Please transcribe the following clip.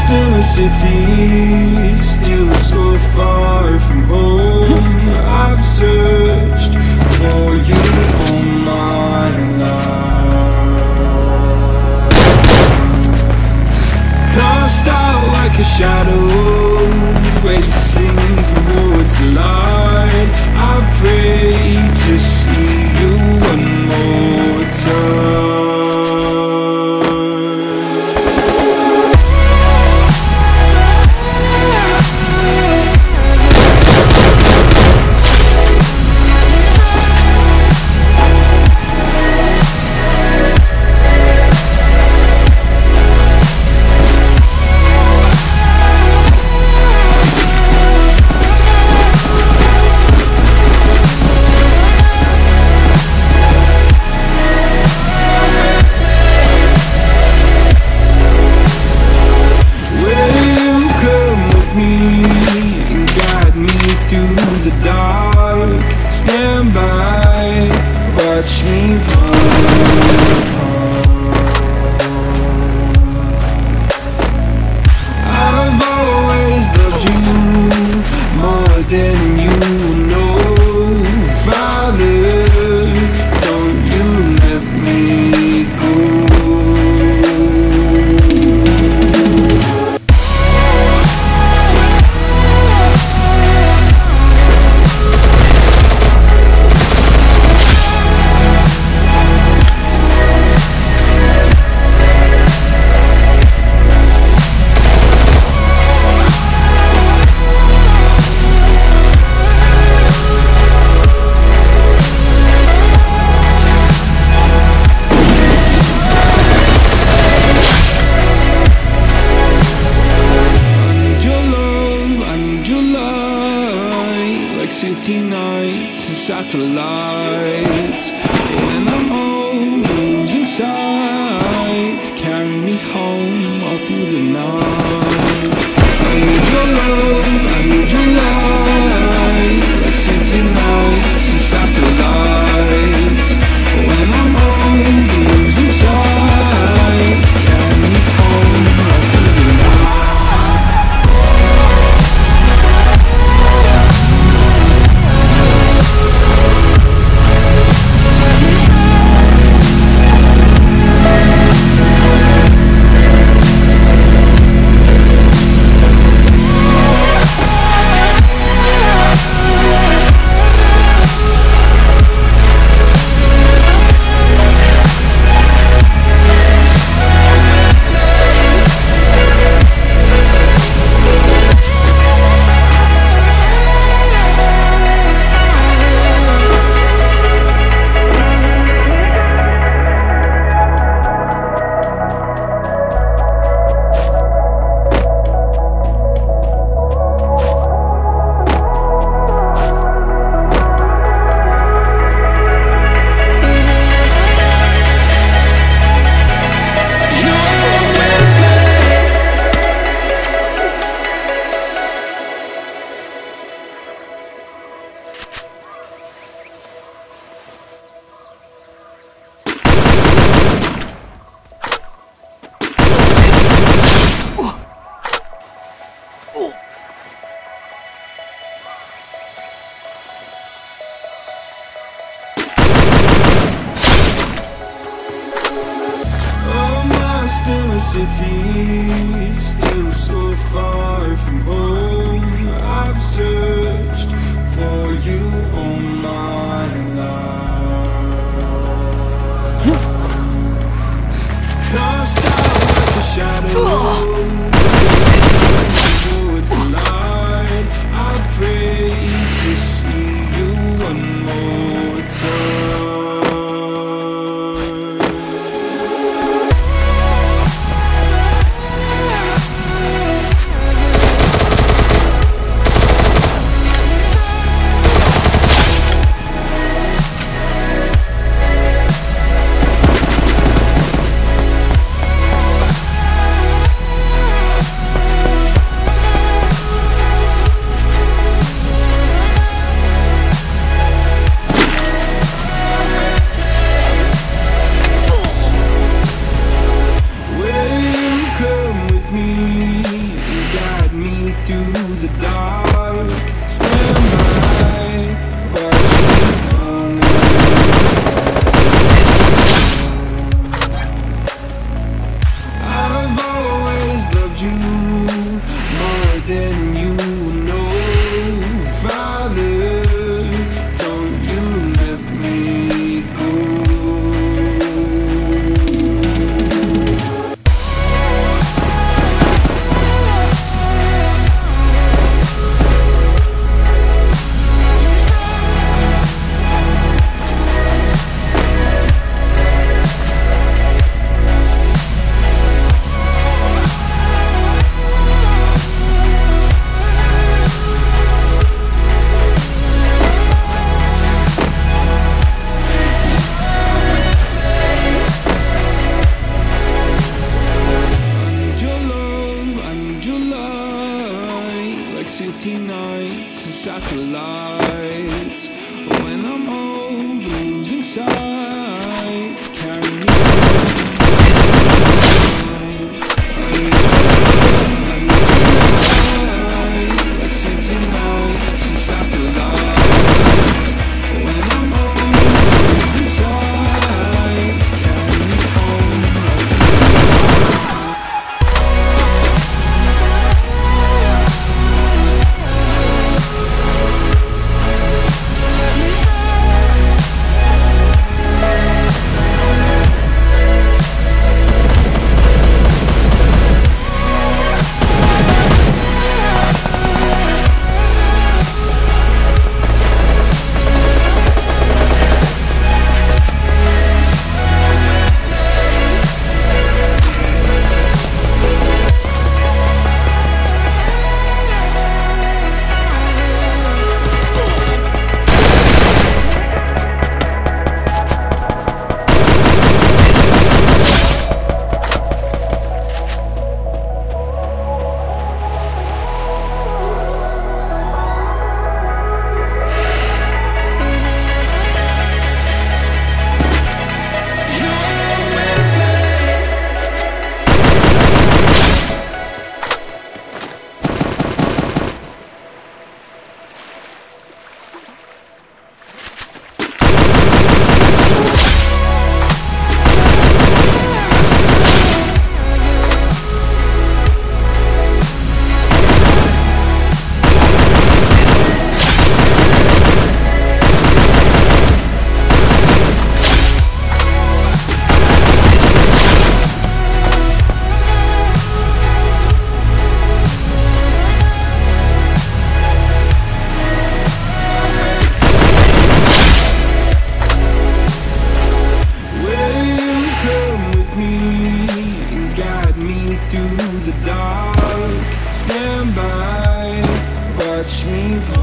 lost in a city, still so far from home. I've searched for you all my life. Cast out like a shadow, racing towards the light. I pray to see you one more time. Watch me fall apart. I've always loved you more than you know. Father, don't you let me go. City nights and satellites. When I'm home, losing sight, carry me home all through the night. I need your love, I need your light, like city nights and satellites. When I'm home, losing sight, carry me home all through the night. In a city, still so far from home. I've searched for you all my life. Cast out like a shadow, towards the light. I pray to see you one more time. you more than you know. Father, don't you let me go. City nights and satellites. When I'm old, losing sight, carry me like city nights and satellites. When I'm old, losing sight, carry me home. Through the dark, stand by, watch me fall.